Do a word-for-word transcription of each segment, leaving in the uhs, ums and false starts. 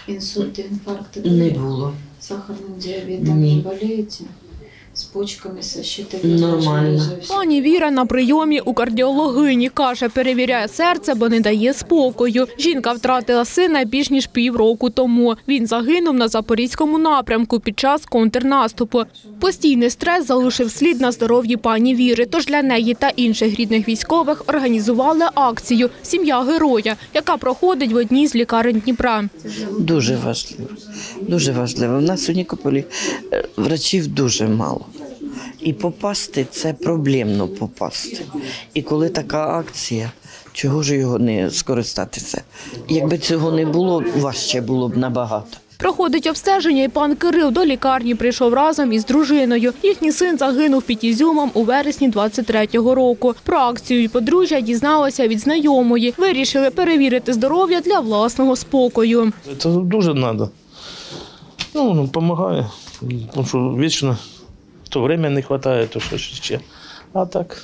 Инсульты, инфаркты? Не було. Сахарным диабетом Ні. не болеете? З почками, со щитовидной Нормально. железой? Пані Віра на прийомі у кардіологині. Каже, перевіряє серце, бо не дає спокою. Жінка втратила сина більш ніж півроку тому. Він загинув на Запорізькому напрямку під час контрнаступу. Постійний стрес залишив слід на здоров'ї пані Віри. Тож для неї та інших рідних військових організували акцію «Сім'я героя», яка проходить в одній з лікарень Дніпра. Дуже важливо. Дуже важливо. У нас у Нікополі е, врачів дуже мало. І попасти – це проблемно попасти. І коли така акція, чого ж його не скористатися? Якби цього не було, важче було б набагато. Проходить обстеження і пан Кирил. До лікарні прийшов разом із дружиною. Їхній син загинув під Ізюмом у вересні двадцять третього року. Про акцію подружжя дізналося від знайомої. Вирішили перевірити здоров'я для власного спокою. Це дуже треба. Ну, допомагає. Тому що вічно то время не вистачає, то що ще. А так,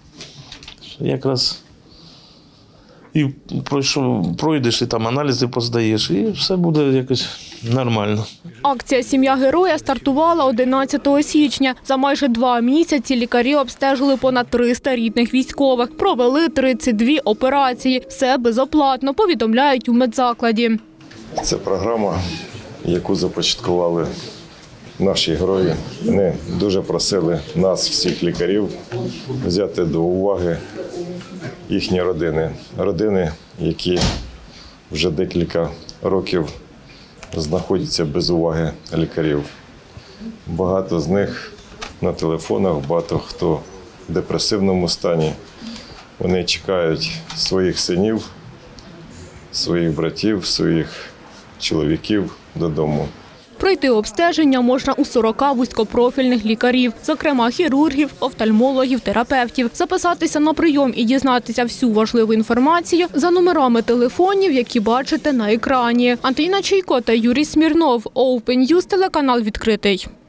якраз і пройшов, пройдеш, і там аналізи поздаєш, і все буде якось нормально. Акція «Сім'я героя» стартувала одинадцятого січня. За майже два місяці лікарі обстежили понад триста рідних військових. Провели тридцять дві операції. Все безоплатно, повідомляють у медзакладі. Це програма, яку започаткували наші герої. Вони дуже просили нас, всіх лікарів, взяти до уваги їхні родини. Родини, які вже декілька років знаходяться без уваги лікарів. Багато з них на телефонах, багато хто в депресивному стані. Вони чекають своїх синів, своїх братів, своїх чоловіків додому. Пройти обстеження можна у сорока вузькопрофільних лікарів, зокрема хірургів, офтальмологів, терапевтів. Записатися на прийом і дізнатися всю важливу інформацію за номерами телефонів, які бачите на екрані. Антоніна Чайко та Юрій Смірнов. Open News, телеканал «Відкритий».